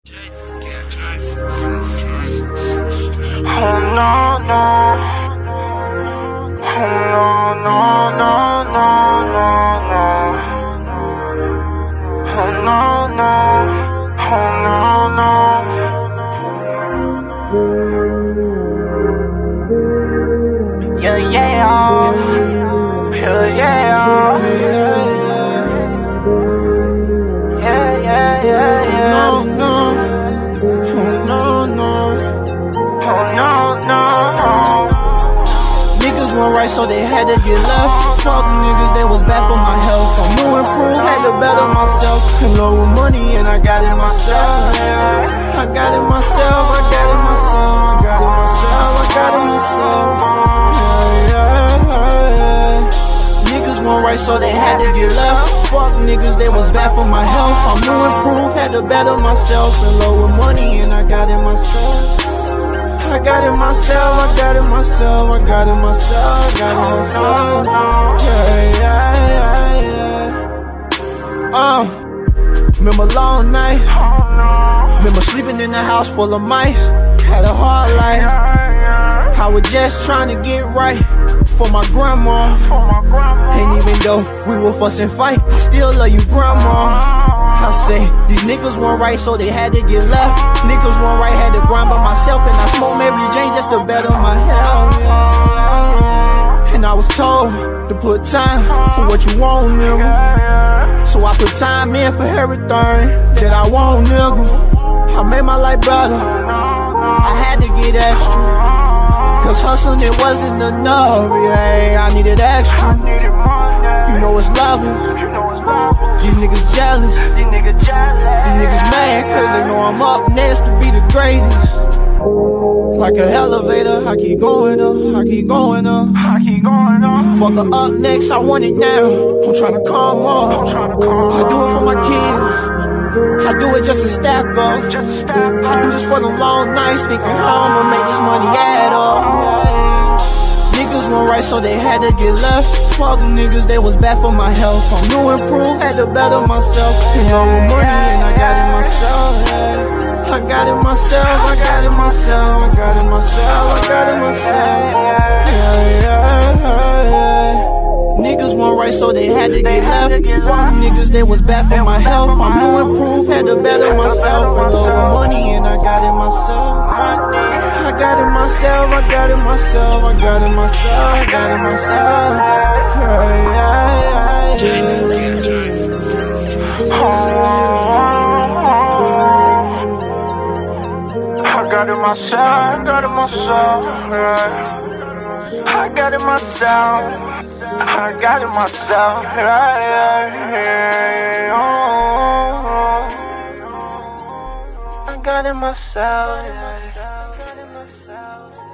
Oh no, no. Oh no, no, no, no, no, no. Oh no, no. Oh no, no. Yeah, yeah. Yeah, yeah. Yeah, yeah, yeah, yeah. No, no. Oh no, no. Oh no, no. Niggas weren't right, so they had to get left. Fuck niggas, they was bad for my health. I'm new improved, had to better myself. And low with money, and I got it myself. I got it myself, I got it myself, I got it myself, I got it myself. Niggas weren't right, so they had to get left. Fuck niggas, they was bad for my health. I'm new improved, had to better myself. And low with money, and I got it myself. I got it myself, I got it myself, I got it myself, I got it myself. Yeah, yeah, yeah. Remember long night. Remember sleeping in the house full of mice. Had a hard life. I was just trying to get right for my grandma. And even though we would fuss and fight, I still love you, grandma. I say, these niggas weren't right, so they had to get left. Niggas weren't right, had to grind by myself. And I smoke Mary Jane just to better my health. And I was told to put time for what you want, nigga. So I put time in for everything that I want, nigga. I made my life better, I had to get extra. Cause hustling, it wasn't enough, yeah, I needed extra. You know it's levels. These niggas jealous. These niggas mad cause they know I'm up next to be the greatest. Like an elevator, I keep going up, I keep going up, I keep going up. Fuck her up next, I want it now. I'm tryna come up. I do it for my kids, I do it just to stack up. I do this for the long nights, thinking how I'ma make this money add up. Niggas weren't right, so they had to get left. Fuck niggas, they was bad for my health. I'm new improved, had to better myself. And low with money, and I got it myself, yeah. I got it myself, I got it myself, I got it myself, I got it myself. Yeah, yeah, yeah. Niggas weren't right, so they had to get left. Fuck niggas, they was bad for my health. I'm new improved, had to better myself. And low with money, and I got it myself. I got it myself, I got it myself, I got it myself, I got it myself. I got it myself, I got it myself, I got it myself, I got it myself, I got it myself.